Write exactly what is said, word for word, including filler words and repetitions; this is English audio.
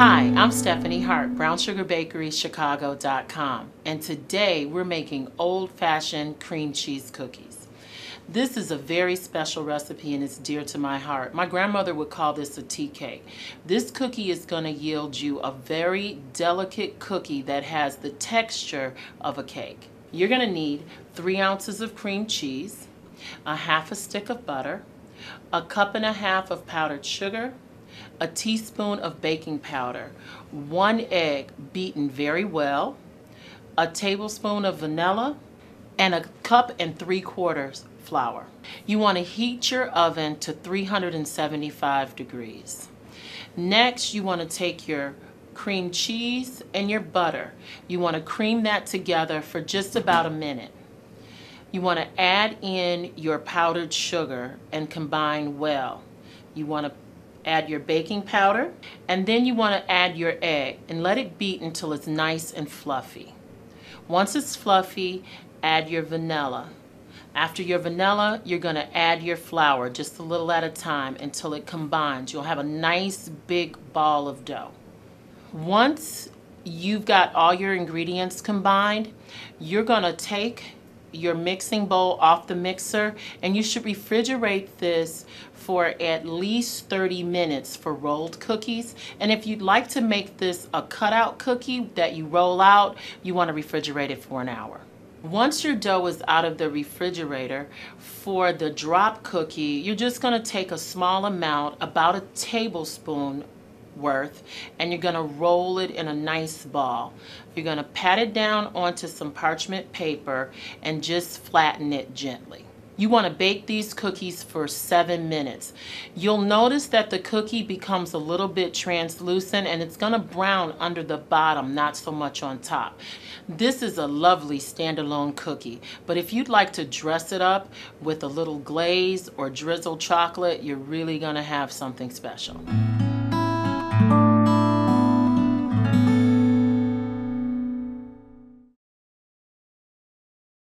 Hi, I'm Stephanie Hart, brown sugar bakery chicago dot com, and today we're making old-fashioned cream cheese cookies. This is a very special recipe and it's dear to my heart. My grandmother would call this a tea cake. This cookie is going to yield you a very delicate cookie that has the texture of a cake. You're going to need three ounces of cream cheese, a half a stick of butter, a cup and a half of powdered sugar, a teaspoon of baking powder, one egg beaten very well, a tablespoon of vanilla, and a cup and three quarters flour. You want to heat your oven to three hundred seventy-five degrees. Next, you want to take your cream cheese and your butter. You want to cream that together for just about a minute. You want to add in your powdered sugar and combine well. You want to add your baking powder, and then you want to add your egg and let it beat until it's nice and fluffy. Once it's fluffy, add your vanilla. After your vanilla, you're going to add your flour just a little at a time until it combines. You'll have a nice big ball of dough. Once you've got all your ingredients combined, you're going to take your mixing bowl off the mixer, and you should refrigerate this for at least thirty minutes for rolled cookies. And if you'd like to make this a cutout cookie that you roll out, you want to refrigerate it for an hour. Once your dough is out of the refrigerator, for the drop cookie, you're just going to take a small amount, about a tablespoon worth, and you're going to roll it in a nice ball. You're going to pat it down onto some parchment paper and just flatten it gently. You want to bake these cookies for seven minutes. You'll notice that the cookie becomes a little bit translucent and it's going to brown under the bottom, not so much on top. This is a lovely standalone cookie, but if you'd like to dress it up with a little glaze or drizzled chocolate, you're really going to have something special.